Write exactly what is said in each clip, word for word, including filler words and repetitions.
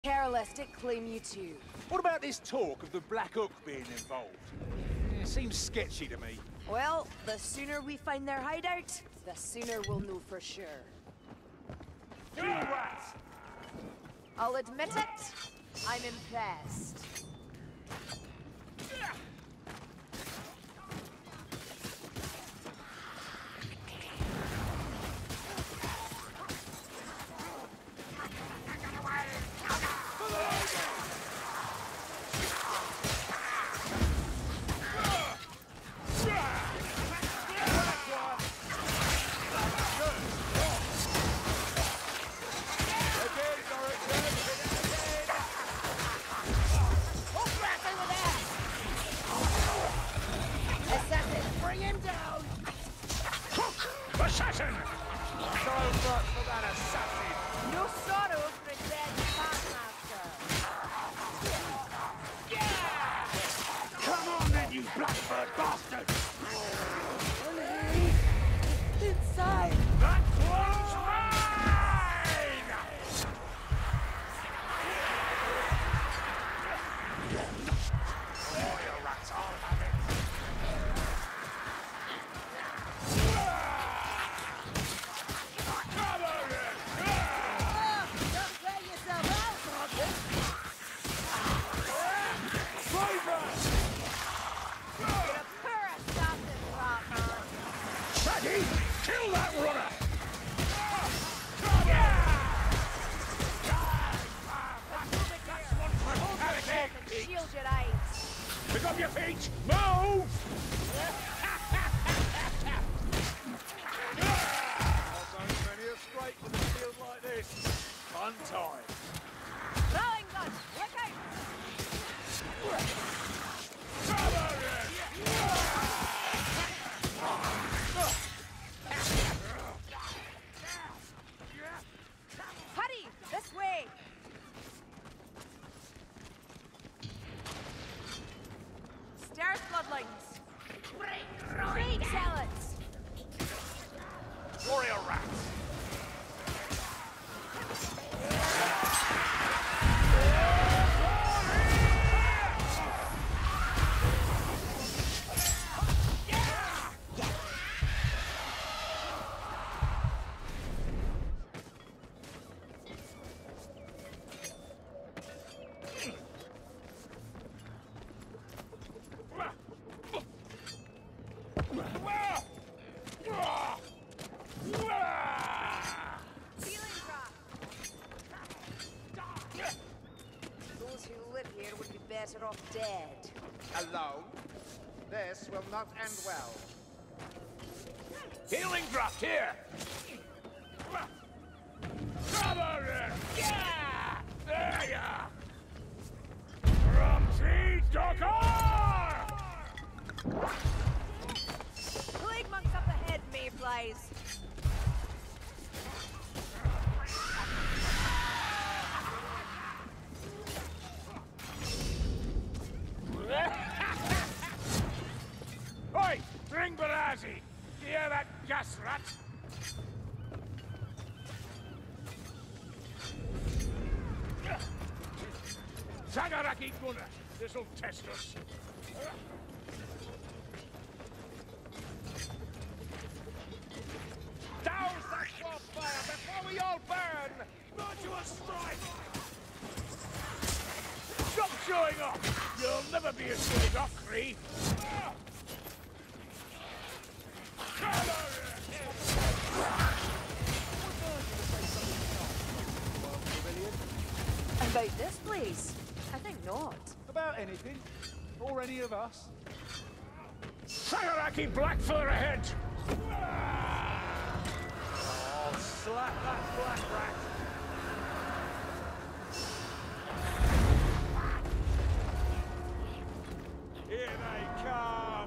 Careless to claim you too. What about this talk of the Black Hook being involved? It seems sketchy to me. Well, the sooner we find their hideout, the sooner we'll know for sure. You rats! I'll admit it, I'm impressed. Assassin! So much for that assassin! No sorrow for a dead pathmaster. Come on then, you blackbird bastard! Inside! That one's mine! Oh, you rats, I'll have it! Kill that runner! Shield your eyes. Pick up your feet! Move! Not many are straight with a field like this. Fun time. Throwing gun! Look out! Hurry! This way! Stairs bloodlines! Trade zealots! Warrior rats! Those who live here would be better off dead. Alone? This will not end well. Healing draft here! Cover it! Yeah! There ya! From sea Docker! Plague monks up ahead, mayflies! Oi! Bring Barazi! You hear that gas rat? Zagaraki Gunner! This'll test us. Douse that wildfire before we all burn! Virtuous strike! Stop showing off! You'll never be a silly Dockery! About this place? I think not. About anything. Or any of us. Sagaraki Blackfur ahead! Oh, slap that black rat! Here they come!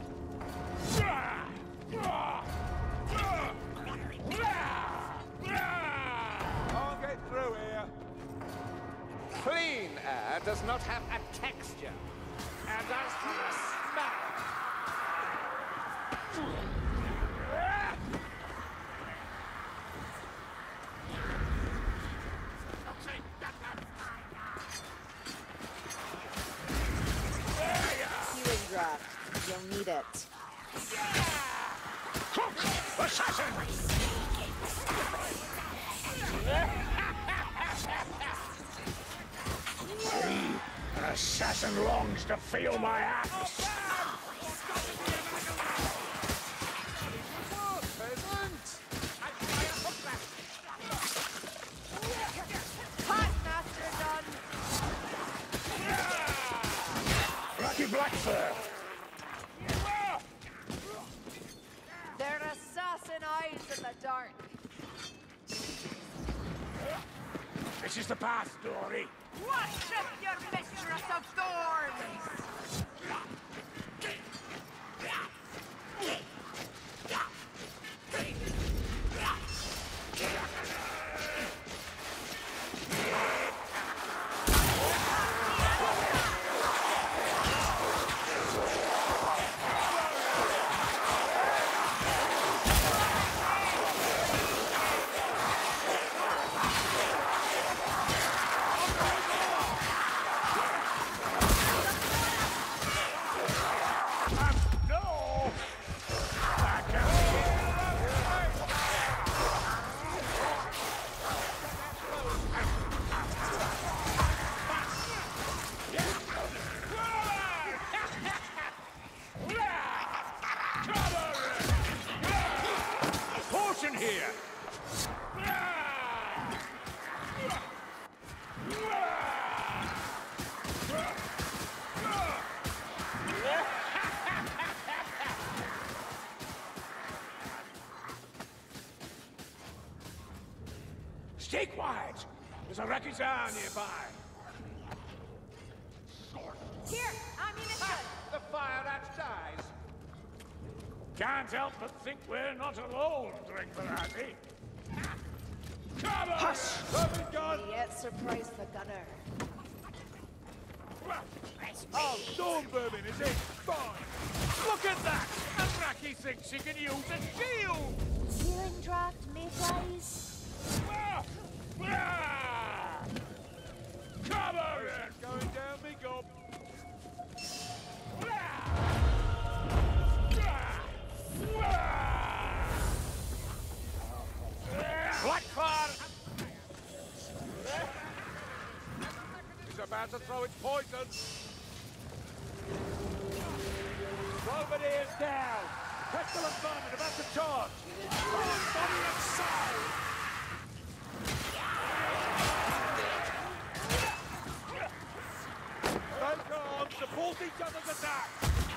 Can't get through here. Clean air does not have a texture. And as for the smell... Sir. You'll need it. Assassin! An assassin longs to feel my axe. Packmaster done. Lucky Blackfur. They're assassin eyes in the dark. This is the path, Dory. Worship your mistress of thorns! Here! Stay quiet! There's a Rakizar nearby. Here, ammunition! The fire rat dies. Can't help but think we're not alone, Dringvarati. Come on! Hush! Open gun! Yet surprise the gunner. Oh, storm vermin, is it? Fine. Look at that! Anraki thinks she can use a shield! Healing draft, mayflies? Ah! Ah! Come on! Going down me gob. Blackfire! He's about to throw its poison. Belvedere's down! Pestilent vermin about to charge! Body and soul! Take on! Support each other's attack!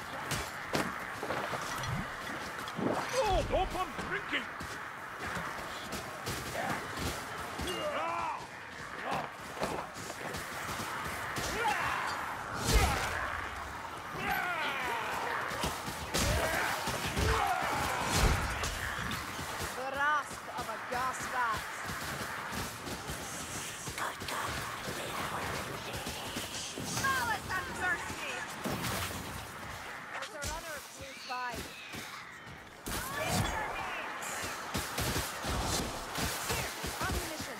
Oh, Bob, I'm drinking! The rasp of a gas rat. Malice and thirsty! There's a runner close by. Here, ammunition.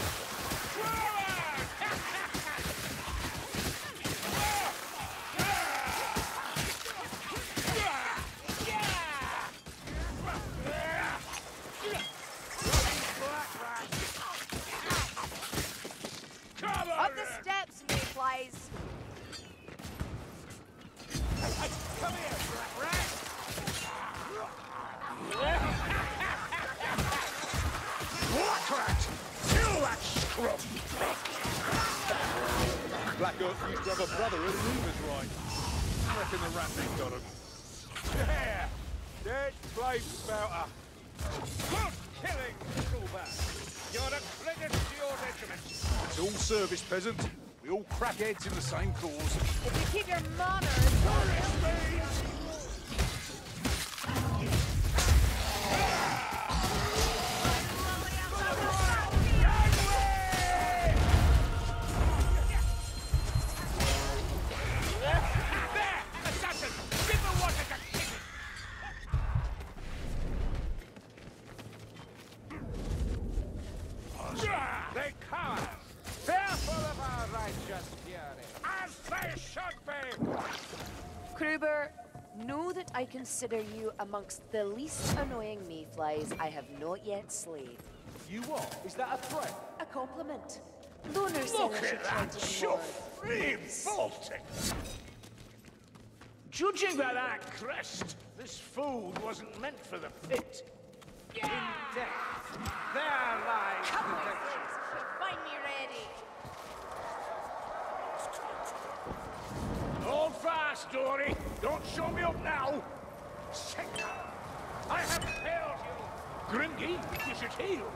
Up the steps, mayflies. Come here, Black Rat! Black rat! Kill that scrub! Black Oak used to have a brother who knew was right. I reckon the rat ain't got him. Yeah! Dead flame spouter! Good killing, Nickelback! You're a credit to your regiment! It's all service, peasant. We all crack heads in the same cause. If you keep your manners, There! Assassin! Give the water to kick it! They cowards! Fearful of our righteous fury! As they should be! Kruber, know that I consider you amongst the least annoying mayflies I have not yet slayed. You what? Is that a threat? A compliment. Loner Look Singer at should try that to be more chuff! Revolting! Judging by that crest, this food wasn't meant for the fit. In death, there lies Come on, protection. friends. Find me ready. Hold fast, Dory! Don't show me up now! Sick! I have failed you! Gringy, you should heal!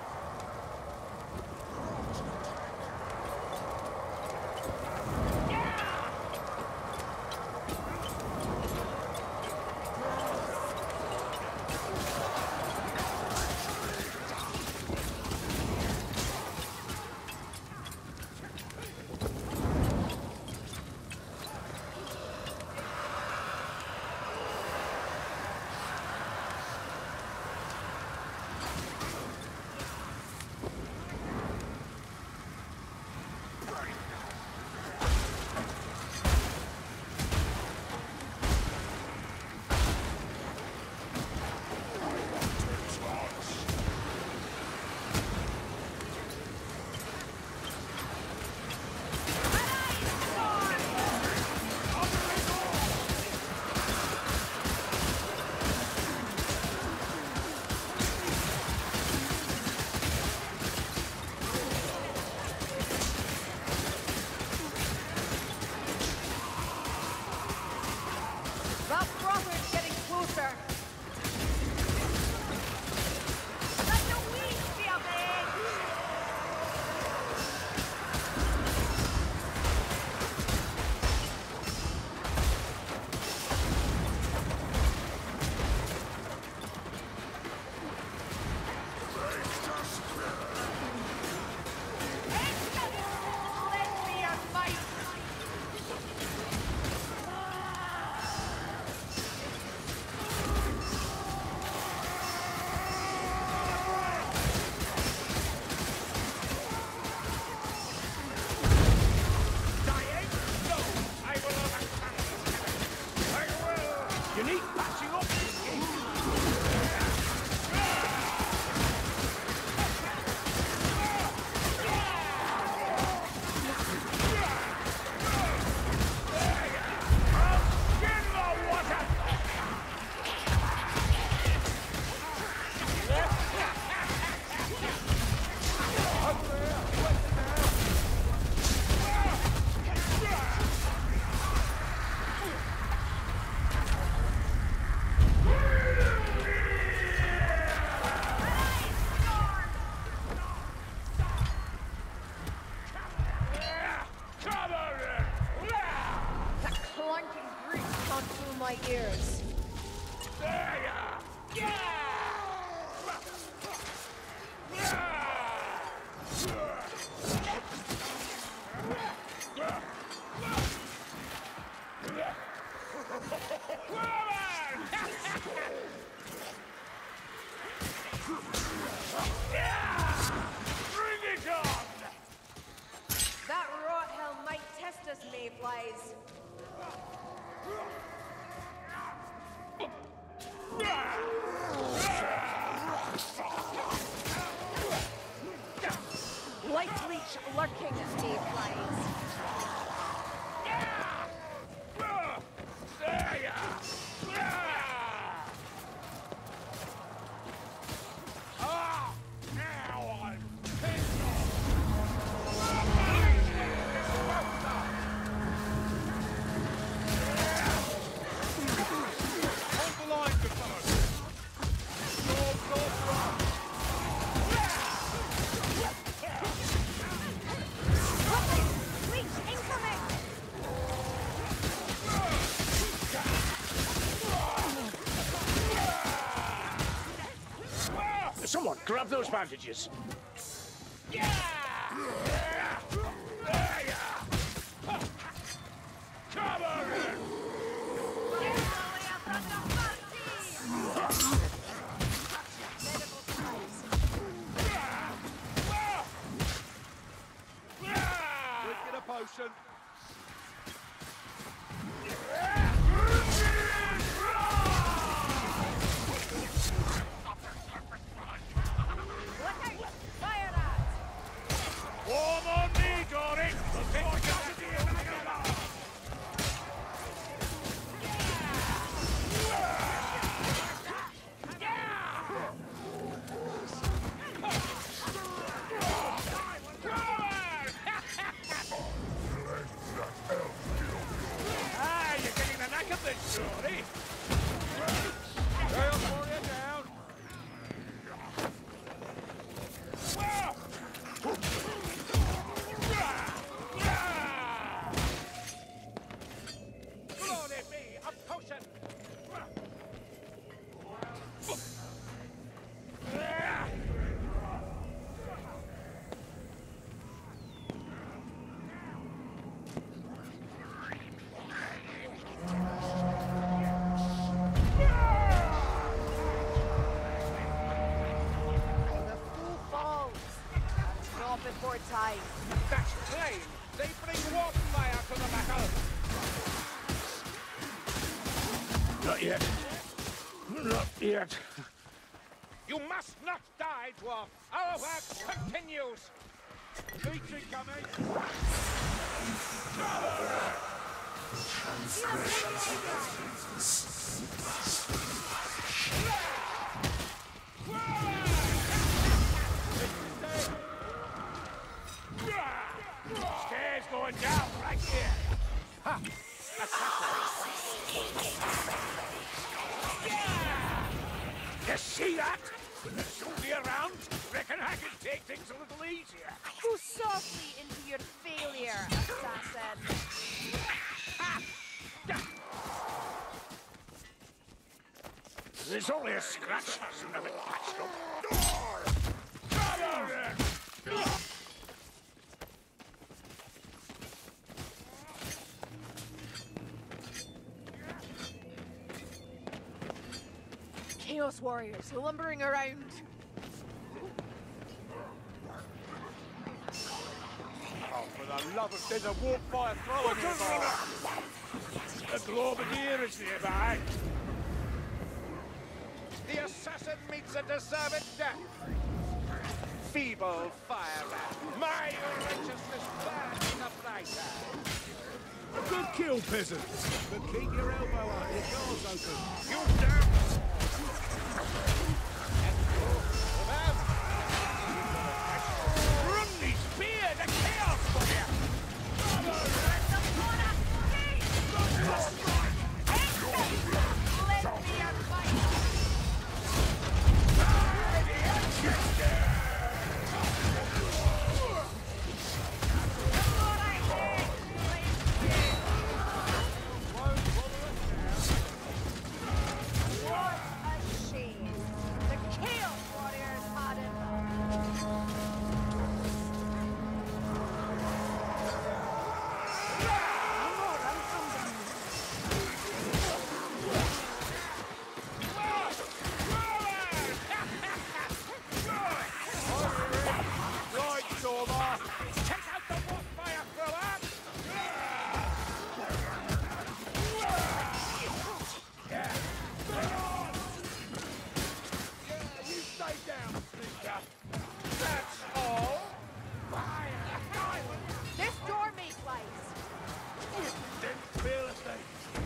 That brother's getting closer. Let the weeds be a man. Let me a fight. Dying? No! I will overcome this. I will! You need patching up this game. I'll skin the water! Cover it! That clunking grease gone through my ears. There ya! Yeah! Bring it on! That rot hell might test us, mayflies. Light leech lurking, mayflies. There ya! Ah! Now I'm pissed Hold the line, good fellows. Sword, sword, sword. Leech incoming! Someone grab those bandages. Yeah! There ya! Cover it! Quick, get a potion. Yeah! Yet. You must not die, dwarf. Our work continues. Retreat coming. Stairs going down right here. Ha! You see that? Don't be around. Reckon I can take things a little easier. Go softly into your failure, assassin. There's only a scratch. Hasn't have it patched up. Chaos warriors lumbering around. Oh, for the love of... There's a warp fire thrower nearby. The Globadier is nearby. The assassin meets a deserved death. Feeble fire rat. My righteousness burns in the brighter. Good kill, peasant. But keep your elbow out. Your door's open. You damn... Run me spear the chaos for you. What a shame. The Chaos Warriors had enough. Right, Stormer. Take out the wolf fire thrower. You stay down, sneaker. That's all. This door may flies. Didn't feel a thing.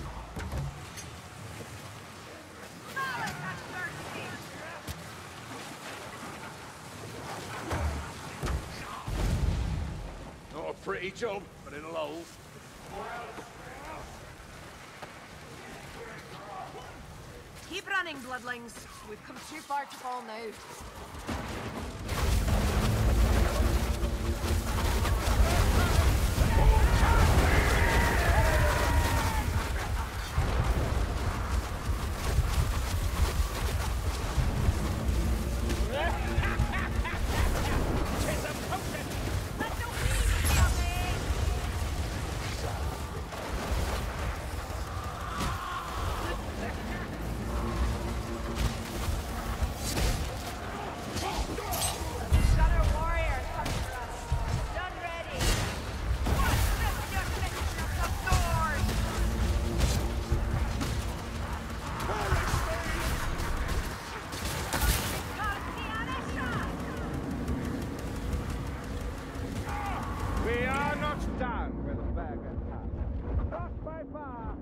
Not a pretty job, but it'll hold. Keep running, bloodlings. We've come too far to fall now. We are not done with Bergenthal. Not by far.